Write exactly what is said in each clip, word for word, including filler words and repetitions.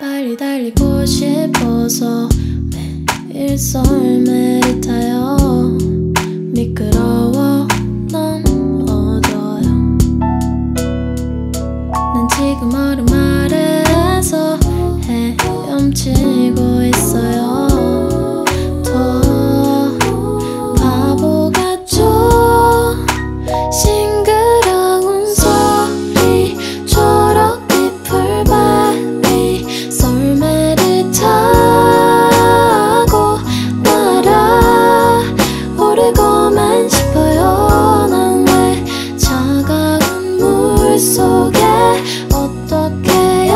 빨리 달리고 싶어서 매일 썰매를 타요. 미끄러워 넘어져요. 난 지금 얼음 아래에서 헤엄치고 있어요. 더 바보 같죠? 싱그러운 소리처럼 잎을 밟니 썰매를 타고 날아오르고만 싶어요. 난 왜 차가운 물 속에 어떻게 해야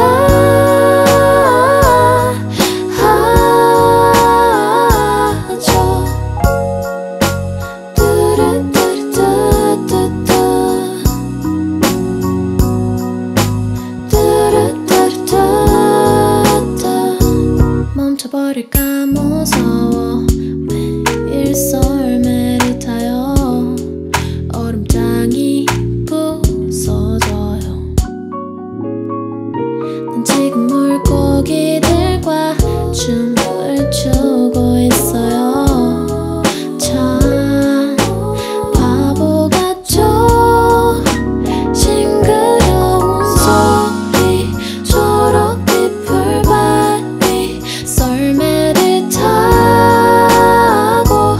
하죠? 뚜루뚜루뚜뚜뚜 뚜루뚜루뚜뚜 멈춰버릴까 무서워 매일 썰매를 타요. 얼음장이 부서져요. 난 지금 물고기들과 춤을 추고 있어요. 참 바보 같죠? 싱그러운 소리처럼 잎을 밟니 썰매를 타고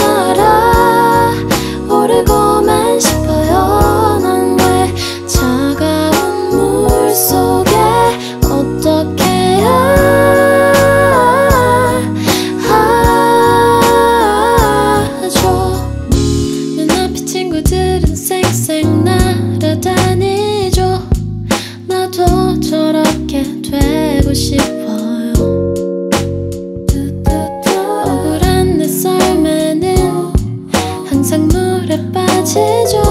날아오르고만 싶어요. 난 왜 차가운 물 속에 어떻게 해야 하죠? 눈앞의 친구들은 쌩쌩 날아다니죠. 나도 저렇게 되고 싶어요. 억울한 내 썰매는 항상 물에 빠지죠.